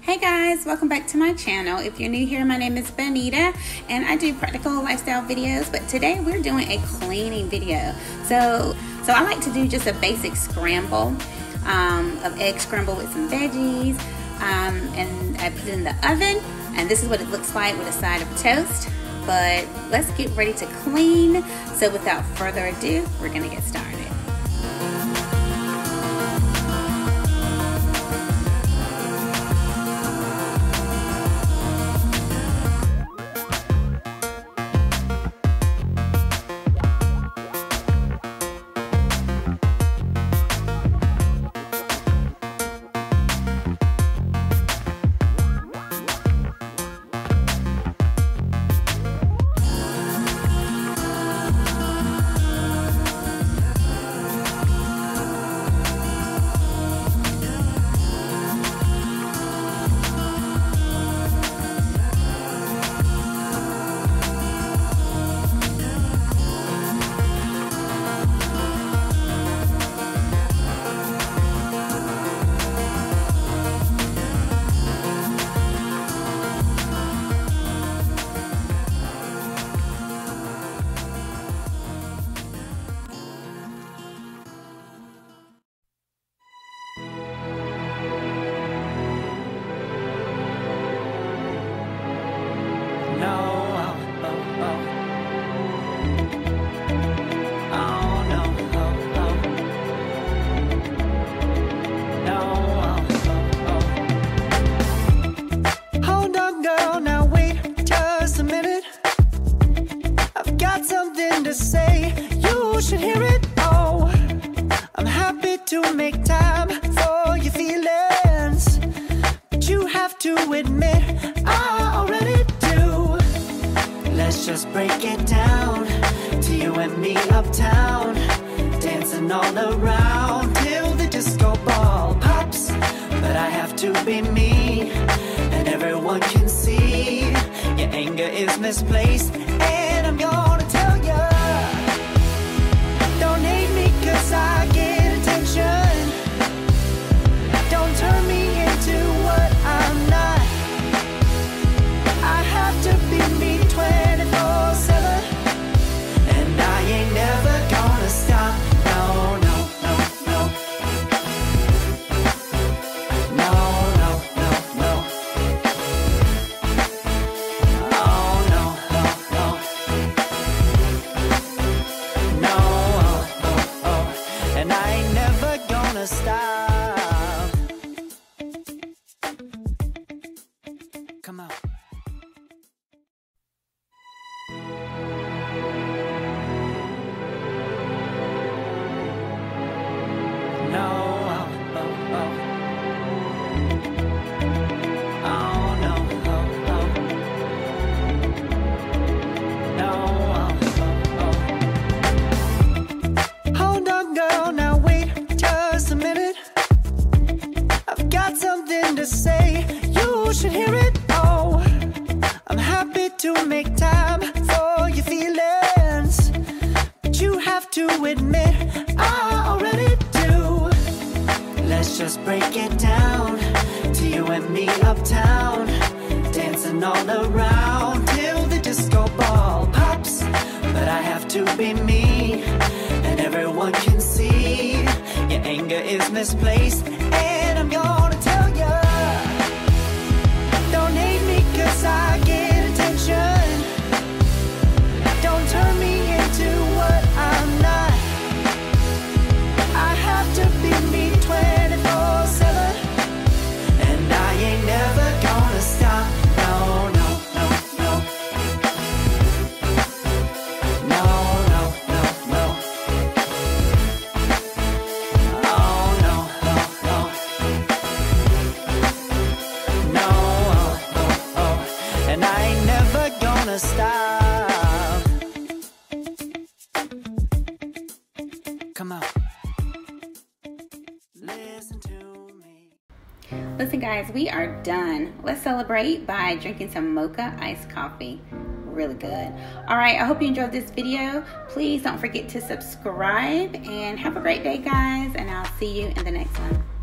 Hey guys, welcome back to my channel. If you're new here, my name is Bonita and I do practical lifestyle videos, but today we're doing a cleaning video. So I like to do just a basic scramble of egg scramble with some veggies, and I put it in the oven, and this is what it looks like with a side of toast. But let's get ready to clean. So without further ado, we're gonna get started. Say you should hear it. Oh, I'm happy to make time for your feelings, but you have to admit I already do. Let's just break it down to you and me uptown, dancing all around till the disco ball pops. But I have to be me, and everyone can see your anger is misplaced, and I'm gonna tell you. I get attention. Don't turn me into what I'm not. I have to be me 24/7, and I ain't never gonna stop. No, no, no, no. No, no, no, no. Oh, no, no, no. No. And I ain't never gonna stop. Come on. No, oh, oh, oh. Oh, no, oh, oh. No, oh, oh. Hold on, girl, now wait just a minute. I've got something to say, you should hear it. Oh, I'm happy to make time for your feelings, but you have to admit I already do. Let's just break it down to you and me uptown, dancing all around till the disco ball pops. But I have to be me, and everyone can see your anger is misplaced, and I'm gonna tell you. Don't hate me 'cause I get attention. Don't turn me into what I'm not. I have to be me 24/7, and I ain't never gonna stop. No, no, no, no. No, no, no, no. Oh, no, no, no. No, oh, oh, oh. And I ain't never gonna stop. Come on. Listen to me. Listen guys, we are done. Let's celebrate by drinking some mocha iced coffee. Really good. All right, I hope you enjoyed this video. Please don't forget to subscribe, and have a great day guys, and I'll see you in the next one.